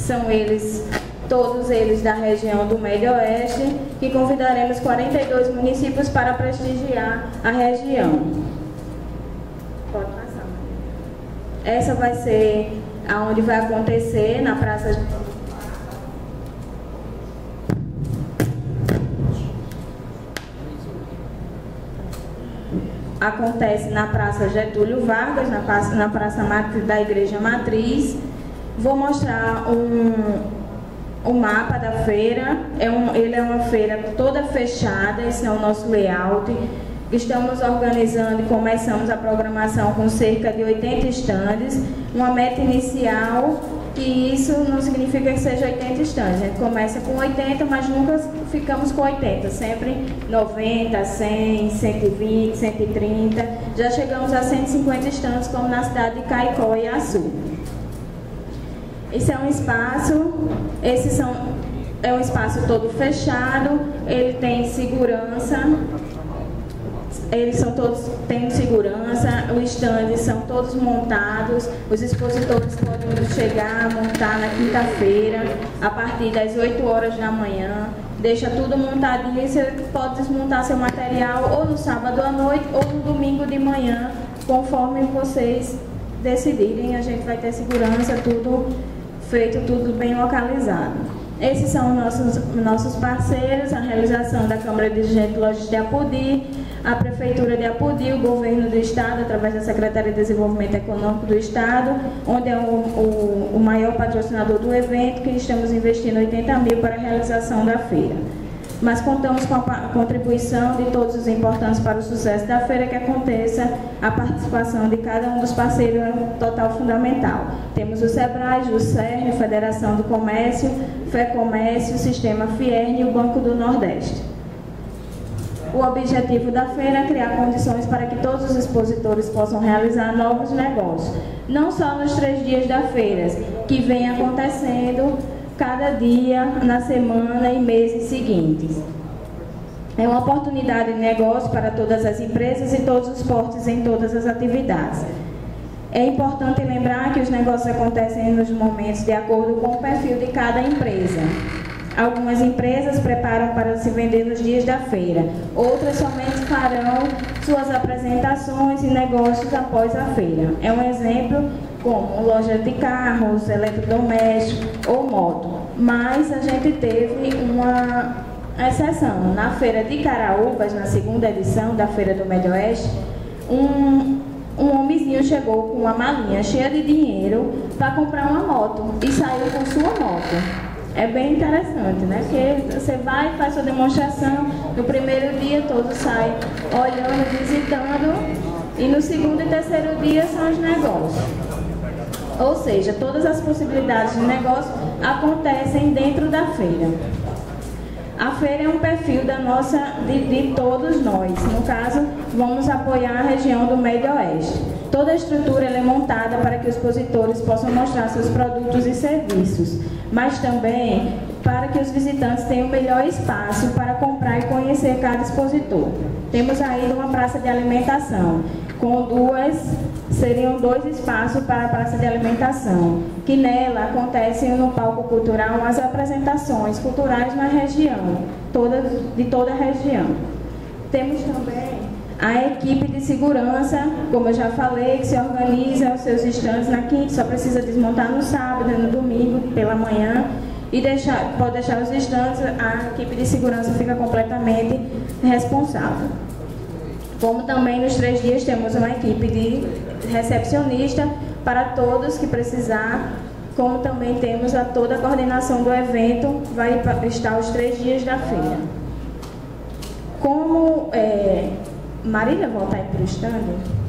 são eles, todos eles da região do Médio Oeste, que convidaremos 42 municípios para prestigiar a região. Pode passar. Essa vai ser aonde vai acontecer, na Praça... Acontece na Praça Getúlio Vargas, na Praça da Igreja Matriz. Vou mostrar o mapa da feira. Ele é uma feira toda fechada, esse é o nosso layout. Estamos organizando e começamos a programação com cerca de 80 estandes. Uma meta inicial, que isso não significa que seja 80 estandes. A gente começa com 80, mas nunca ficamos com 80. Sempre 90, 100, 120, 130. Já chegamos a 150 estandes, como na cidade de Caicó e Açu. Esse é um espaço, é um espaço todo fechado, ele tem segurança, eles são todos, têm segurança, os stands são todos montados, os expositores podem chegar, montar na quinta-feira, a partir das 8 horas da manhã, deixa tudo montadinho e você pode desmontar seu material ou no sábado à noite ou no domingo de manhã, conforme vocês decidirem. A gente vai ter segurança, tudo feito, tudo bem localizado. Esses são nossos parceiros, a realização da Câmara Dirigente Logística de Apodi, a Prefeitura de Apodi, o Governo do Estado, através da Secretaria de Desenvolvimento Econômico do Estado, onde é o maior patrocinador do evento, que estamos investindo 80 mil para a realização da feira. Mas contamos com a contribuição de todos os importantes para o sucesso da feira, que aconteça a participação de cada um dos parceiros é total fundamental. Temos o SEBRAE, o CERN, Federação do Comércio, FEComércio, Sistema Fierne e o Banco do Nordeste. O objetivo da feira é criar condições para que todos os expositores possam realizar novos negócios, não só nos 3 dias da feira, que vem acontecendo cada dia, na semana e meses seguintes. É uma oportunidade de negócio para todas as empresas e todos os portes em todas as atividades. É importante lembrar que os negócios acontecem nos momentos de acordo com o perfil de cada empresa. Algumas empresas preparam para se vender nos dias da feira, outras somente farão suas apresentações e negócios após a feira. É um exemplo como loja de carros, eletrodomésticos ou moto. Mas a gente teve uma exceção. Na feira de Caraúbas, na 2ª edição da Feira do Médio Oeste, um homenzinho chegou com uma malinha cheia de dinheiro para comprar uma moto e saiu com sua moto. É bem interessante, né? Porque você vai, faz sua demonstração, no primeiro dia todos saem olhando, visitando, e no 2º e 3º dia são os negócios. Ou seja, todas as possibilidades de negócio acontecem dentro da feira. A feira é um perfil de todos nós. No caso, vamos apoiar a região do Médio Oeste. Toda a estrutura é montada para que os expositores possam mostrar seus produtos e serviços, mas também para que os visitantes tenham o melhor espaço para comprar e conhecer cada expositor. Temos ainda uma praça de alimentação, seriam 2 espaços para a praça de alimentação, que nela acontecem no palco cultural as apresentações culturais na região, de toda a região. Temos também a equipe de segurança, como eu já falei, que se organiza os seus estandes na quinta, só precisa desmontar no sábado, no domingo, pela manhã, e pode deixar os estandes, a equipe de segurança fica completamente responsável. Como também nos 3 dias temos uma equipe de recepcionista para todos que precisar, como também temos toda a coordenação do evento, vai estar os 3 dias da feira. Como Marília, volta aí para o stand.